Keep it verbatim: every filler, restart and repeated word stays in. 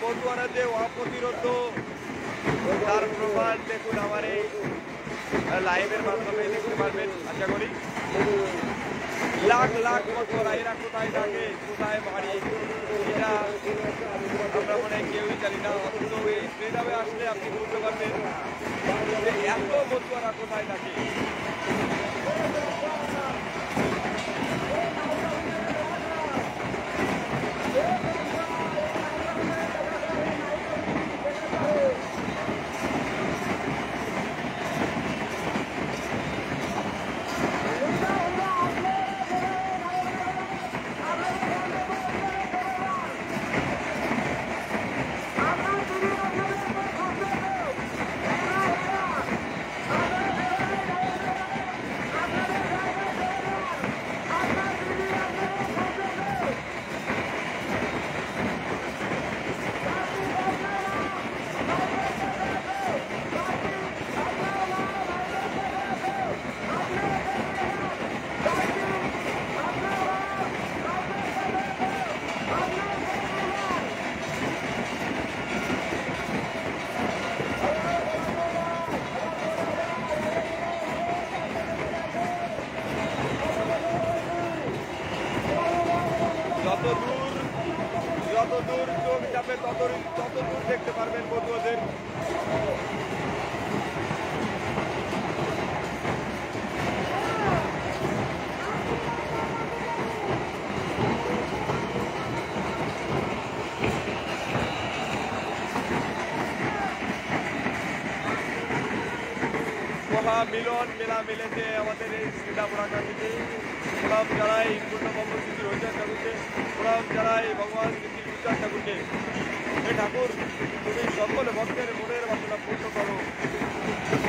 বন্ধুরা যে অপ্রতিরোধ তার প্রমাণ দেখুন আমার এই লাইভের মাধ্যমে দেখতে পারবেন আশা করি। লাখ লাখ বন্ধুরা এরা কোথায় থাকে, কোথায় বাড়ি, এটা আমরা মনে হয় কেউই জানি না। অথচ এই স্টেডিয়ামে আসলে আপনি বুঝতে পারবেন যে এত বন্ধুরা কোথায় থাকে। যত দূর চোখ যাবে তত তত দূর দেখতে পারবেন বন্ধুদের। মহা মিলন মেলা মিলেছে আমাদের এই শ্রীরামপুরাকান্দিতে। প্রণাম জানাই পূর্ণব্রহ্ম শ্রী হরিচাঁদ ঠাকুরকে, প্রণাম জানাই ভগবান শ্রী বিদ্যাসাগর ঠাকুরকে। হে ঠাকুর, তুমি সকল ভক্তের মনের বাসনা পূর্ণ করো।